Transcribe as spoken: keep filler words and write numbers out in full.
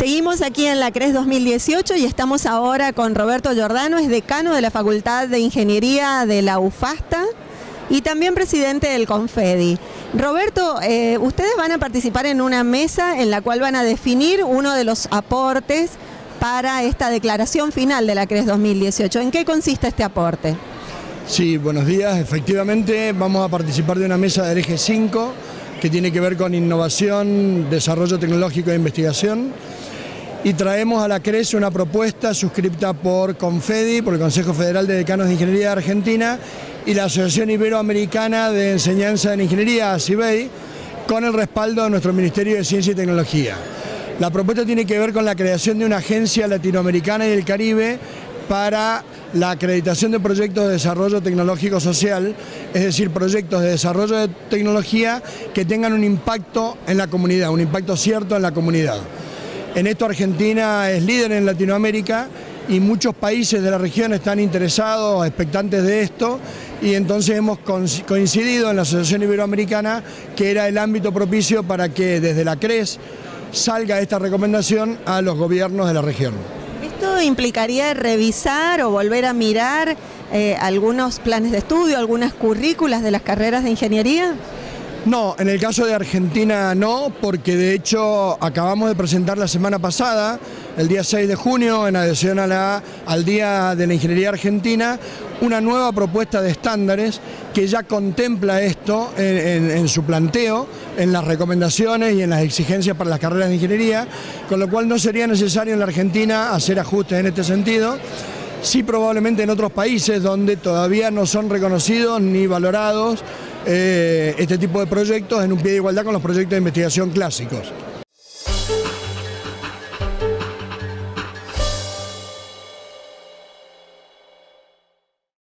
Seguimos aquí en la CRES dos mil dieciocho y estamos ahora con Roberto Giordano, es decano de la Facultad de Ingeniería de la UFASTA y también presidente del CONFEDI. Roberto, eh, ustedes van a participar en una mesa en la cual van a definir uno de los aportes para esta declaración final de la CRES dos mil dieciocho. ¿En qué consiste este aporte? Sí, buenos días. Efectivamente, vamos a participar de una mesa del eje cinco que tiene que ver con innovación, desarrollo tecnológico e investigación. Y traemos a la CRES una propuesta suscripta por CONFEDI, por el Consejo Federal de Decanos de Ingeniería de Argentina, y la Asociación Iberoamericana de Enseñanza en Ingeniería, ASIBEI, con el respaldo de nuestro Ministerio de Ciencia y Tecnología. La propuesta tiene que ver con la creación de una agencia latinoamericana y del Caribe para la acreditación de proyectos de desarrollo tecnológico social, es decir, proyectos de desarrollo de tecnología que tengan un impacto en la comunidad, un impacto cierto en la comunidad. En esto Argentina es líder en Latinoamérica y muchos países de la región están interesados, expectantes de esto, y entonces hemos coincidido en la Asociación Iberoamericana que era el ámbito propicio para que desde la CRES salga esta recomendación a los gobiernos de la región. ¿Esto implicaría revisar o volver a mirar eh, algunos planes de estudio, algunas currículas de las carreras de ingeniería? No, en el caso de Argentina no, porque de hecho acabamos de presentar la semana pasada, el día seis de junio, en adhesión a la, al Día de la Ingeniería Argentina, una nueva propuesta de estándares que ya contempla esto en, en, en su planteo, en las recomendaciones y en las exigencias para las carreras de ingeniería, con lo cual no sería necesario en la Argentina hacer ajustes en este sentido. Sí, probablemente en otros países donde todavía no son reconocidos ni valorados eh, este tipo de proyectos en un pie de igualdad con los proyectos de investigación clásicos.